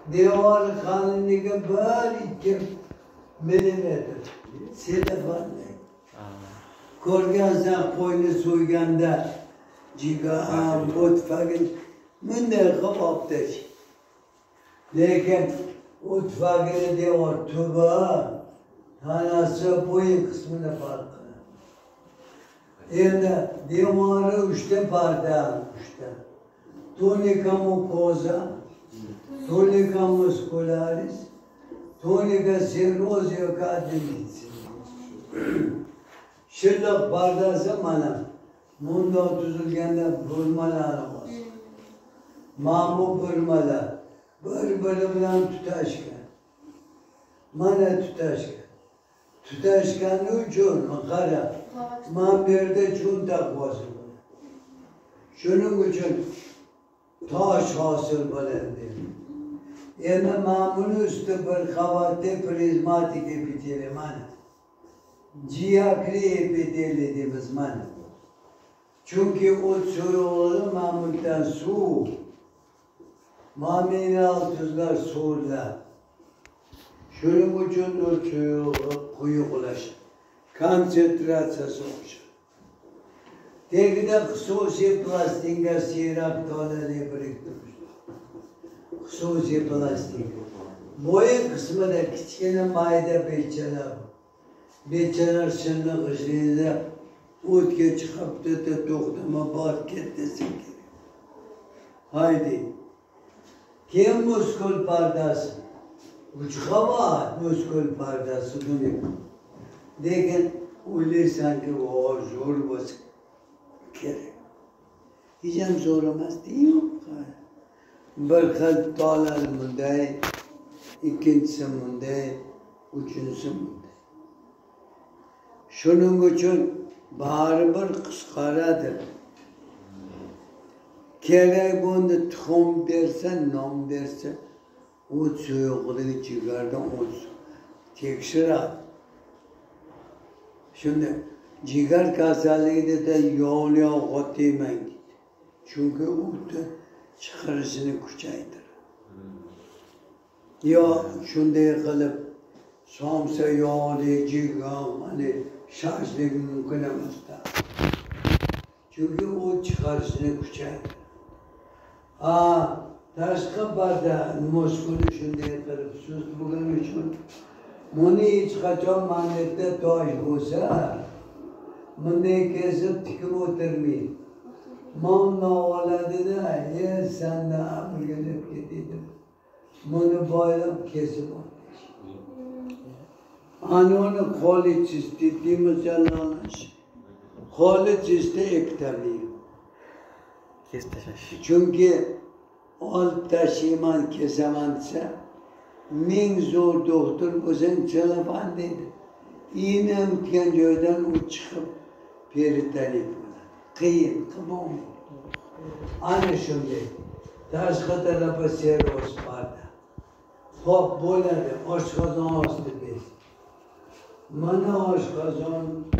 Devar kalınlığı böyle 2 milimetre. Telefonla. Korgansan koyunu soyganda ciga mutfağın münde kapaptır. Lakin mutfağın devar tuba tanası boyun kısmına farklı. Yani devarı 3'te bardağı 3'te. Tonica mucosa, tonica muscularis, tonica serosio cadenitis. Şırlık bardağı zamanı, bunda 30 yılında burmalar olmaz. Mamu burmalar, bölümden tutaşkan. Mana tutaşkan. Tutaşkanı uçun, kara. Mamberde çuntak basın. Şunun için taş hasıl balendi. Yani mamunun üstü bir kavate prizmatik epiteli mana. Ciyakri epiteli dediğimiz mana. Çünkü o soğuğu mamulden su. Mamini altızlar soğurlar. Şunun için o soğuğu kuyu ulaşır. Konsentrasyası oluşur. Tekrar hususi plastinga sirak doları biriktirmişler. Hususi plastik. Boya kısmı da küçüğüne mayda beçeler. Beçeler şimdi kışlığında utke çıkıp da toktama bağır kettesin ki. Haydi. Kim muskul pardası? Uçka var muskul pardası dönüyor. Lakin öyle sanki o zor basık. Gerek. Hicam zor olmaz değil mi? Bir kıl talal mınday, ikincisi mınday, üçüncüsü mınday. Şunun için baribir kıskaradır. Gerek bunu tohum versen, nom versen, o soğukluğu çıkardan o tekşir at. Şimdi ciğer kasalıydı da yoğluya gottimen gitti. Çünkü o da çıkarısını kucaydır. Ya şunday kılıp somsa yoğluya ciğer hani şaşlık mümkün olmazdı. Çünkü o çıkarısını kucaydır. Taşka barda muskulu şunday kılıp sus bugün için bunu hiç kaçan manette taş olsa bunu kesip tıkıp oturmayın. Mamna oladı da ya sen de abi gelip gidiydim. Bunu bayram kesip oturmuş. Onu kolu çizdi, dimizcanlanmış. Kolu çizdi ektemiyor. Çünkü alt taşıman kesemezse min zor doktor bu sen telefon dedi. İğne ötken köyden o çıkıp peritelik buna. Kıyın, kıbım. Aynı şimdi. Taşka tarafa seros vardı. Hop böyle de aşkazan astı biz. Bana aşkazan